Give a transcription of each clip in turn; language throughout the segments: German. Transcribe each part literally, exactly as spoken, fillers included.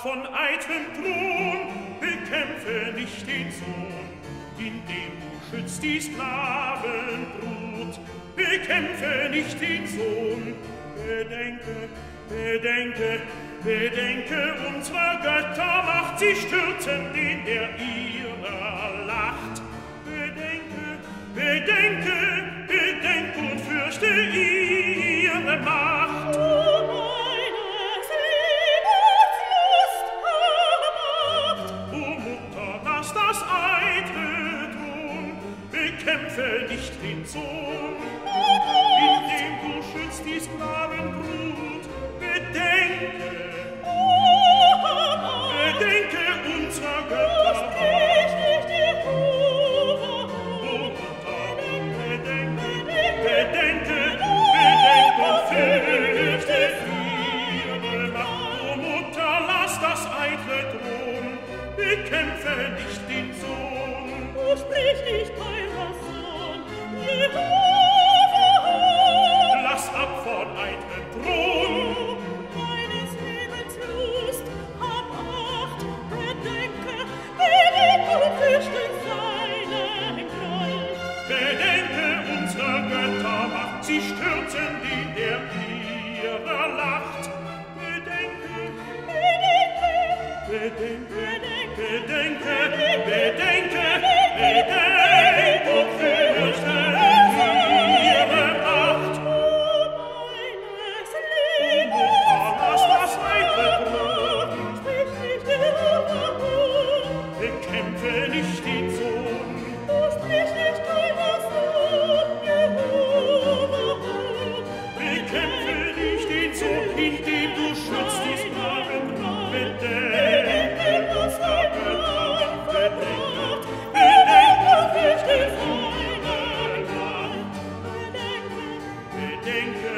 von eitlem Thron, bekämpfe nicht den Sohn, indem du schützt die Sklavenbrut. Bekämpfe nicht den Sohn, bedenke, bedenke, bedenke unserer Götter Macht, sie stürzen den, der ihrer lacht. Bedenke, bedenke, bedenke und fürchte ihre Macht. O meine Seelenslust erwacht! O Mutter, lass das eitle drohen, bekämpfe nicht den Sohn, indem du schützt die Sklavenbrut. Bedenke, bedenke unserer Götter Macht. Bedenke, bedenke und fürchte ihre Macht. O Mutter, lass das eitle drohen, bekämpfe nicht den Sohn. O sprich nicht, teurer Sohn, Jehova! Lass ab von eitlem Thron. Meines Lebens Lust, hab Acht, bedenke, bedenke und fürchte seinen Groll. Bedenke unserer Götter Macht, sie stürzen den, der ihrer lacht. Bedenke, bedenke, bedenke, bedenke, bedenke und fürchte ihre Macht. O meines Lebens Lass das eitle Brot, sprich nicht, Jehova! bekämpfe nicht den Sohn. O sprich nicht, teurer Sohn, Jehova! Bekämpfe nicht den Sohn, indem du schützt die Sklavenbrut. Bedenke unserer Götter Macht, bedenke, bedenke und fürchte seine Macht. Bedenke,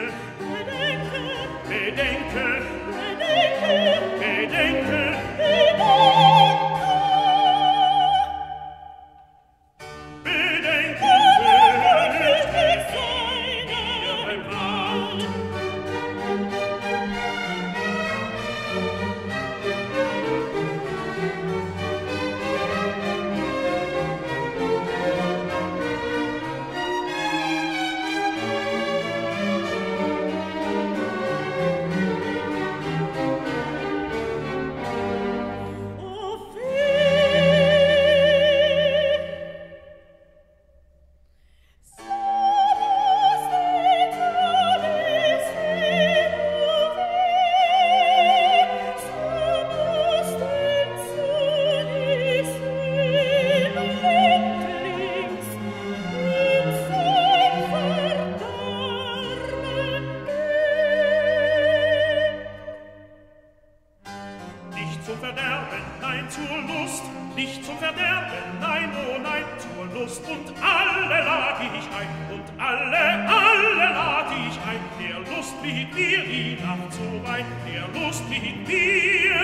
bedenke, bedenke, bedenke, fürchte ihre Macht. O Fee! Salus et salus Salus et solis Lebendlings in sein Verderben Nicht zum Verderben, nein, zur Lust. Nicht zum Verderben, nein, oh nein, zur Lust. Und alle lad ich ein, und alle, alle lad ich ein. Der Lust mit mir die Nacht so weit, der Lust mit mir